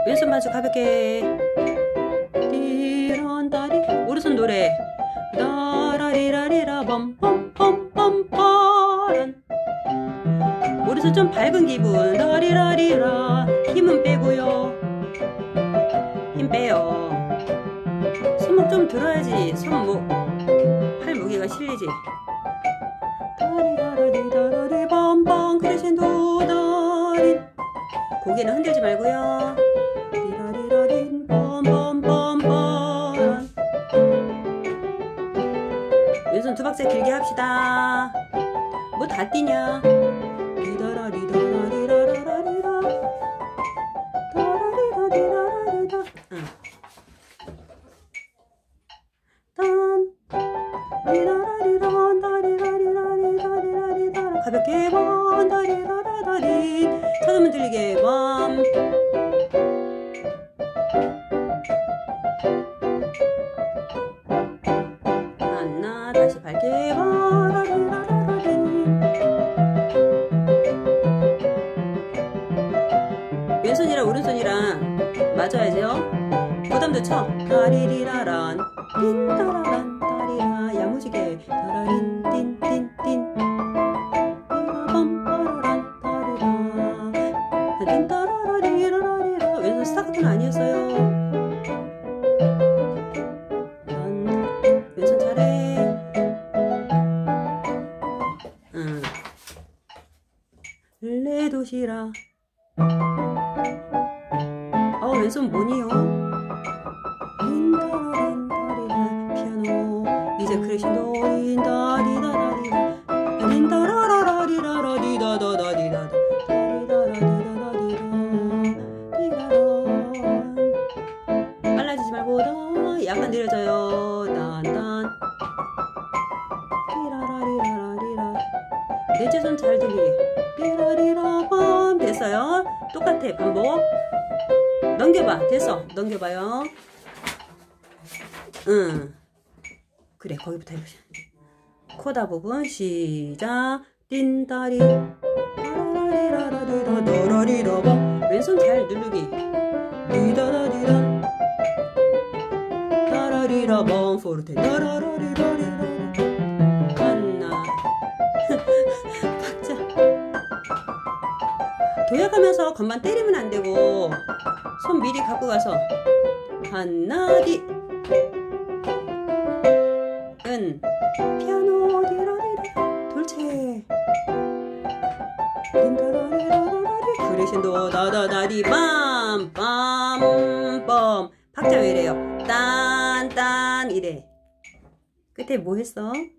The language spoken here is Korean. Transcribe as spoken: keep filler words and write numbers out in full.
왼손 마주 가볍게 띠런다리. 오른손 노래 따라리라리라 범범범범빠란. 오른손 좀 밝은 기분 라리라리라. 힘은 빼고요. 힘 빼요. 손목 좀 들어야지. 손목 팔 무게가 실리지. 다리라라리라라리 범범 크레센도 다리. 고개는 흔들지 말고요. 리라리라린 범범범범. 왼손 두 박자 길게 합시다. 뭐 다 뛰냐. 리다라 리다라 리라라라리라 다라리라 리라라리라. 응. 딴 리라라리라 다리라리라리라리라리라. 가볍게 번 다리라라라리. 찾으면 들리게 밤. 하나 다시 밝게 바라리라라리. 왼손이랑 오른손이랑 맞아야죠. 부담도 쳐. 다리리라란 띵따라란 다리라. 야무지게 다라린 띵띵띵 띵따라라리라라리라. 왼손 스타카토는 아니었어요. 왼손 잘해. 응. 레도시라. 어, 왼손 뭐니요? 인다라란 다리라. 피아노 이제 크레신도 인다리다다리라 인다라라라리라라리다다다리다. 빨라지지 말고 더 약간 느려져요. 딴딴 리라라리라라리라. 넷째 손 잘 들리게 리라리라 밤. 됐어요. 똑같아. 반복. 넘겨봐. 됐어. 넘겨봐요. 응. 그래, 거기부터 해보자. 코다 부분 시작. 띵다리 라라리라라리라 너라리라 밤. 왼손 잘 누르기. 리다라리라 라라리라 밤 포르테 라라라리라리라. 하나 박자 도약하면서 건반 때리면 안 되고 손 미리 갖고 가서 한나디 은 피아노 디라리라 돌체 린다라리라라리 크레센도 다다다디 빰빰빰. 박자 왜 이래요? 딴딴 이래. 끝에 뭐 했어?